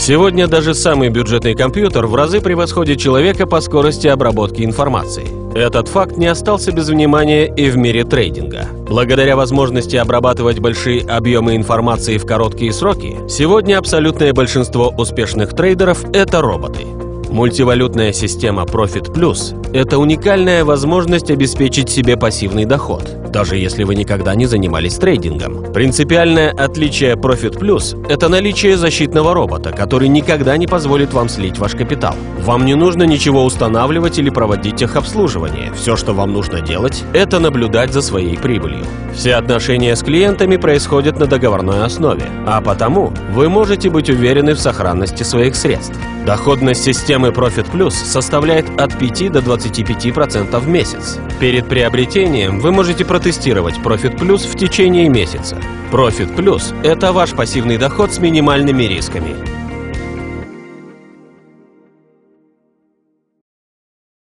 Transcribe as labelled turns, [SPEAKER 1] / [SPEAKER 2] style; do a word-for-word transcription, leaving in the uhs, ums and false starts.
[SPEAKER 1] Сегодня даже самый бюджетный компьютер в разы превосходит человека по скорости обработки информации. Этот факт не остался без внимания и в мире трейдинга. Благодаря возможности обрабатывать большие объемы информации в короткие сроки, сегодня абсолютное большинство успешных трейдеров – это роботы. Мультивалютная система Profit Plus – это уникальная возможность обеспечить себе пассивный доход, даже если вы никогда не занимались трейдингом. Принципиальное отличие Profit Plus – это наличие защитного робота, который никогда не позволит вам слить ваш капитал. Вам не нужно ничего устанавливать или проводить техобслуживание. Все, что вам нужно делать – это наблюдать за своей прибылью. Все отношения с клиентами происходят на договорной основе, а потому вы можете быть уверены в сохранности своих средств. Доходность системы Profit Plus составляет от пяти до двадцати пяти процентов в месяц. Перед приобретением вы можете протестировать Profit Plus в течение месяца. Profit Plus – это ваш пассивный доход с минимальными рисками.